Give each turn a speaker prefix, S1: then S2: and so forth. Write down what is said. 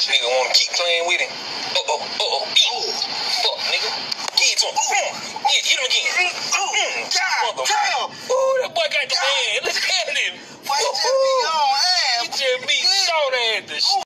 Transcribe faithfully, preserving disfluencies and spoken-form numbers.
S1: Nigga wanna keep playing with him. Uh oh, uh oh,